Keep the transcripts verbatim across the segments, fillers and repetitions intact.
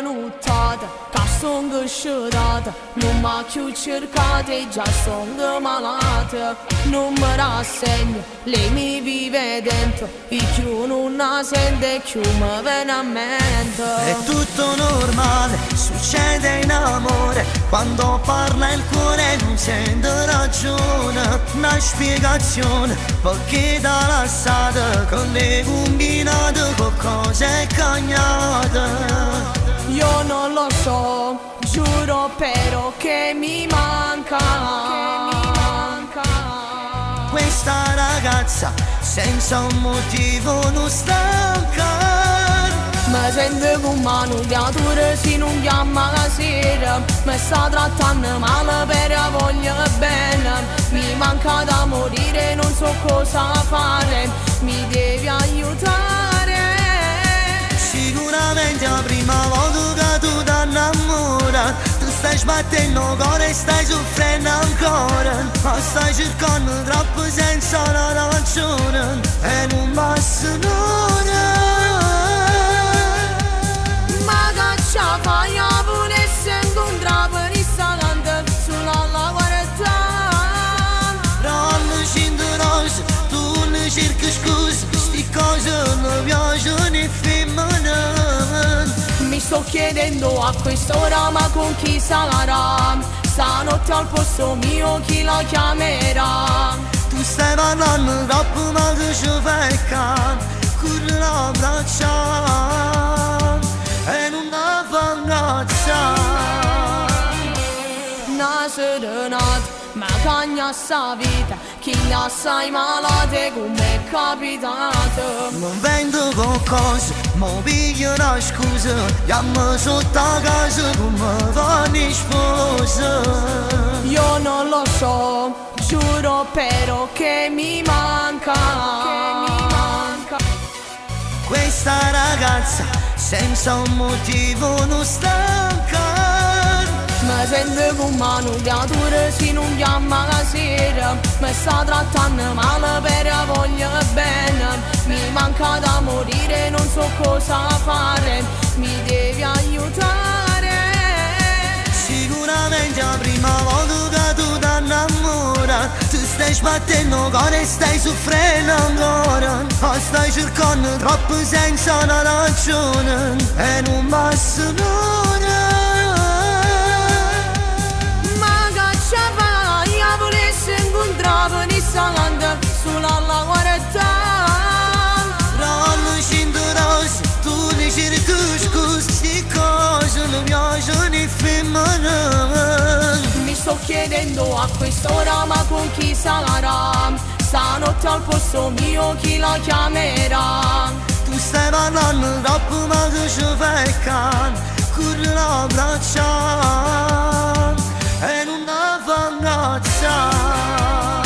nuotata, che sono cresciutata, non mi ha più cercata e già sono malata. Non mi rassegno, lei mi vive dentro, e più non la sente, più mi viene a mente. È tutto normale, succede in amore, quando parla il cuore non sente ragione. Una spiegazione, perché da lasciata, con le combinate, con cose cagnate. Io non lo so, giuro però che mi manca, che mi manca. Questa ragazza senza un motivo non stanca. Mi sento come una creatura se non chiama la sera. Mi sta trattando male per voglio bene. Mi manca da morire, non so cosa fare. Mi devi aiutare. Sicuramente la prima volta che tu ti innamora, tu stai sbattendo cuore e stai soffrendo ancora. Ma stai cercando troppo senza una ragione e non basta un'ora. Ma che ci fai a volersi incontrare per il salante sulla la guarda? Ranno scende rose, tu ne cerchi scuse, sti cose non piacciono e femmine. Mi sto chiedendo a quest'ora ma con chi sarà? Stanotte al posto mio chi la chiamerà? Tu stai parlando troppo ma che ci fai can, corri la braccia e non la fangazza. Una serenata, ma cagna sta vita, chi la sai malate come è capitato. Non vendo qualcosa, mo piglio una scusa, chiamo sotto a casa come fanno sposa. Io non lo so, giuro però che mi manca, che mi manca. Questa ragazza senza un motivo non stanca. Mi sento come una creatura se non chiama la sera. Mi sta trattando male per voglio bene. Mi manca da morire, non so cosa fare. Mi devi aiutare. Sicuramente la prima volta che tu ti innamora, tu stai sbattendo cuore e stai soffrendo ancora. Ma stai cercando troppo senza una ragione e non basta un'ora. Ma che ci fai a volersi incontrare per il salante sulla la guarda? Ranno scende rose, tu ne cerchi scuse, sti cose non piacciono e femmine. Mi sto chiedendo a quest'ora ma con chi sarà? Stanotte al posto mio chi la chiamerà? Tu stai parlando troppo ma che ci fai can, corri la braccia e non la fangazza.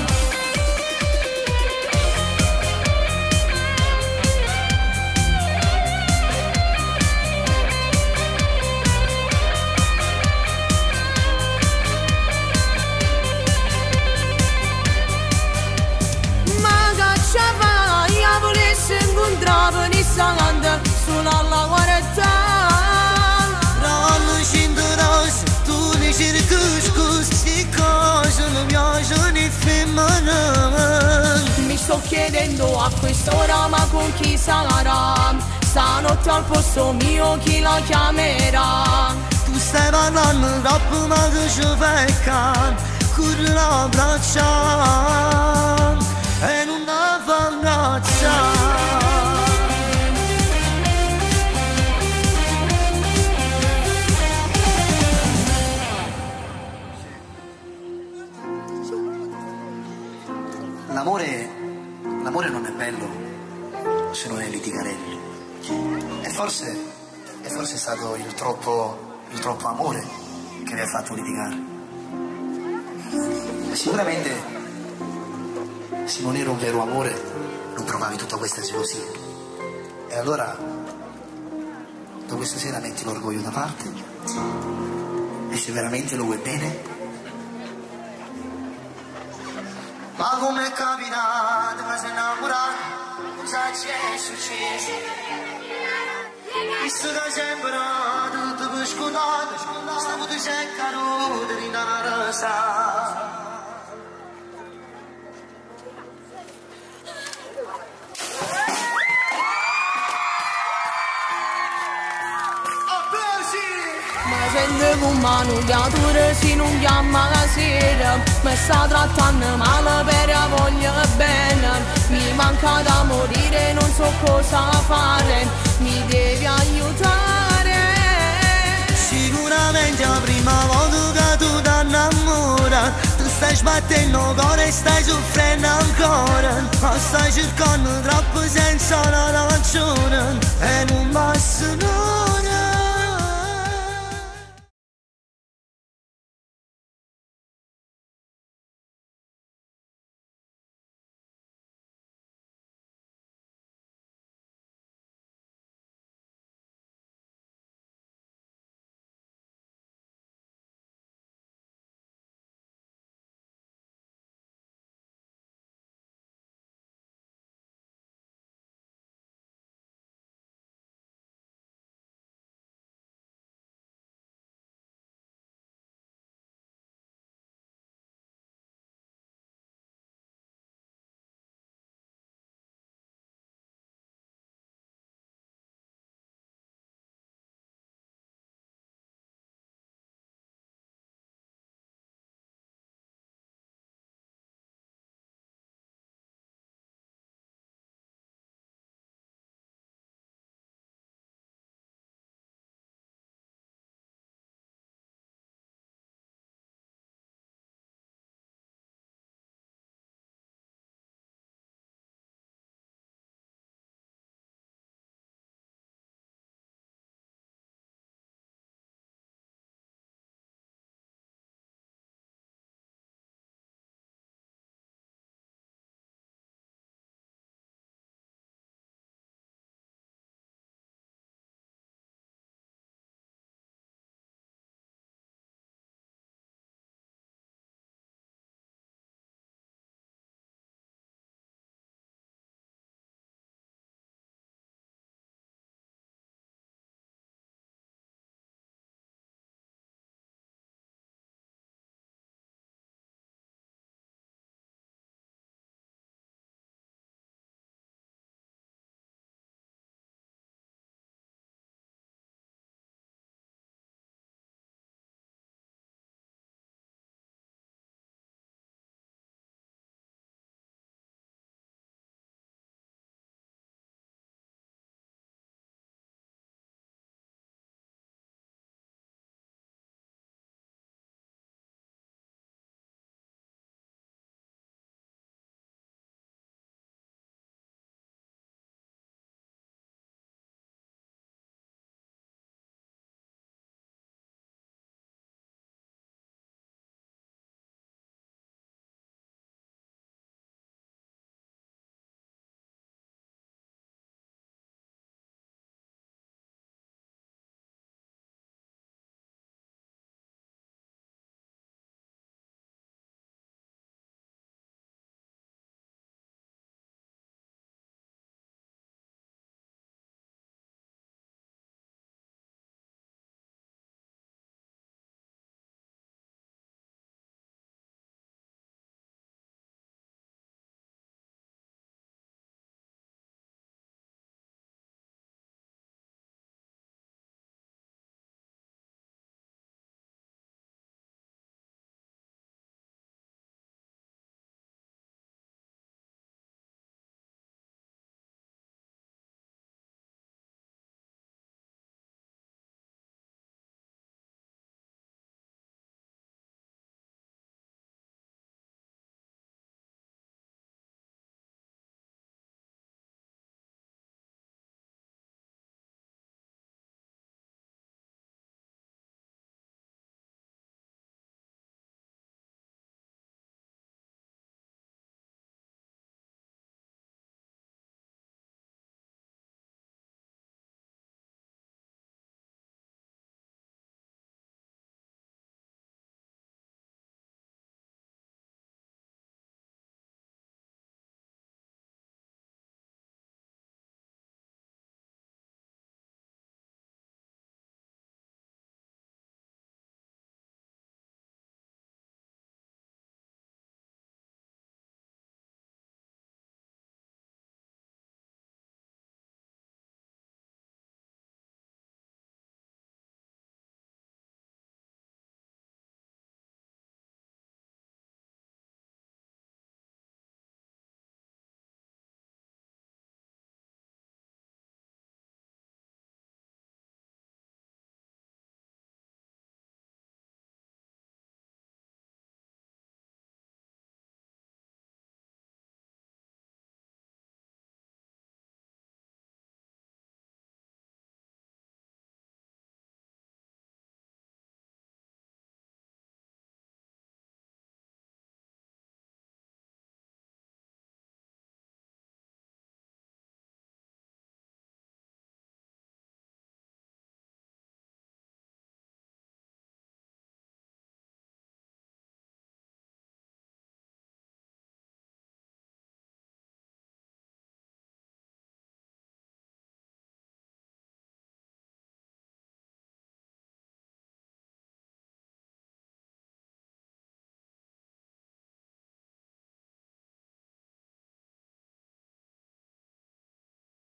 Incontravo in salante sulla la guarda. Ranno scende rose, tu ne cerchi scuse, sti cose non piacciono e femmine. Mi sto chiedendo a quest'ora ma con chi sarà? Stanotte al posto mio chi la chiamerà? Tu stai parlando troppo ma che ci fai can, corri la braccia e non la fangazza. L'amore, l'amore non è bello se non è litigarello. E forse, e forse è stato il troppo, il troppo amore che vi ha fatto litigare. E sicuramente, se non era un vero amore, non provavi tutta questa gelosia. E allora, da questa sera metti l'orgoglio da parte e se veramente lo vuoi bene. Ma com'è capitato che sei innamorato? Cosa ci è successo? Visto che sempre tutto per scontato, sta puto c'è caduto di una rosa. Mi sento come una nudiatura se non chiama la sera. Mi sta trattando male per voglio bene. Mi manca da morire, non so cosa fare. Mi devi aiutare. Sicuramente la prima volta che tu ti innamori, tu stai sbattendo il cuore e stai soffrendo ancora. Ma stai cercando tra